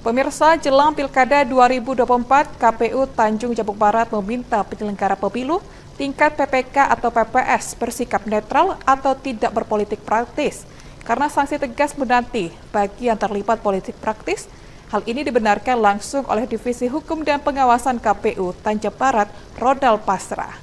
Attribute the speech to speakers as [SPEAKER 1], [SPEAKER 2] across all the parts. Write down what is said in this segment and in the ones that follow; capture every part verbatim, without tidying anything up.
[SPEAKER 1] Pemirsa, jelang Pilkada dua ribu dua puluh empat, K P U Tanjung Jabung Barat meminta penyelenggara pemilu tingkat P P K atau P P S bersikap netral atau tidak berpolitik praktis, karena sanksi tegas menanti bagi yang terlibat politik praktis. Hal ini dibenarkan langsung oleh Divisi Hukum dan Pengawasan K P U Tanjung Barat, Ronald Pasrah.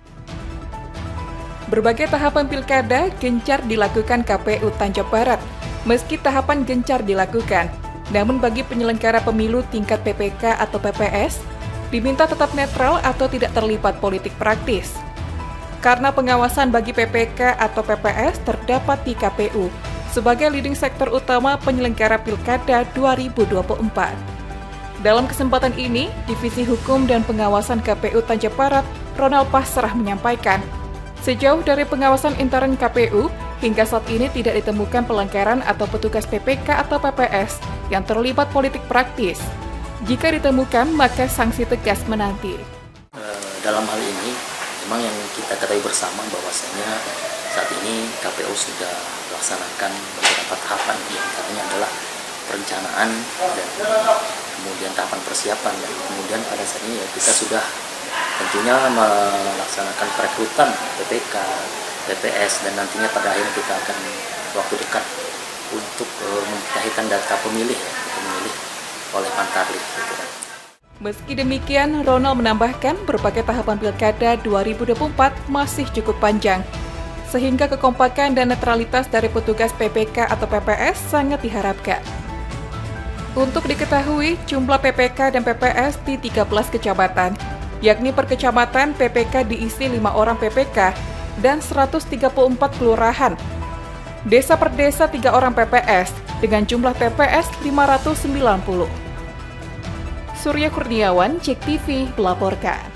[SPEAKER 1] Berbagai tahapan pilkada gencar dilakukan K P U Tanjung Barat. Meski tahapan gencar dilakukan, namun bagi penyelenggara pemilu tingkat P P K atau P P S, diminta tetap netral atau tidak terlibat politik praktis. Karena pengawasan bagi P P K atau P P S terdapat di K P U sebagai leading sektor utama penyelenggara Pilkada dua ribu dua puluh empat. Dalam kesempatan ini, Divisi Hukum dan Pengawasan K P U Tanjung Barat, Ronald Pasrah menyampaikan, sejauh dari pengawasan intern K P U, hingga saat ini tidak ditemukan pelanggaran atau petugas P P K atau P P S yang terlibat politik praktis. Jika ditemukan, maka sanksi tegas menanti.
[SPEAKER 2] Dalam hal ini, memang yang kita ketahui bersama bahwasanya saat ini K P U sudah melaksanakan beberapa tahapan, yang antaranya adalah perencanaan dan kemudian tahapan persiapan, dan kemudian pada saat ini ya kita sudah tentunya melaksanakan perekrutan P P K, P P S, dan nantinya pada akhirnya kita akan waktu dekat untuk uh, memutahirkan data pemilih ya, pemilih oleh Pantarlih. Gitu.
[SPEAKER 1] Meski demikian, Ronald menambahkan berbagai tahapan Pilkada dua ribu dua puluh empat masih cukup panjang, sehingga kekompakan dan netralitas dari petugas P P K atau P P S sangat diharapkan. Untuk diketahui, jumlah P P K dan P P S di tiga belas kecamatan, yakni per kecamatan P P K diisi lima orang P P K dan seratus tiga puluh empat kelurahan. Desa per desa tiga orang P P S dengan jumlah T P S lima ratus sembilan puluh. Surya Kurniawan, Cek T V melaporkan.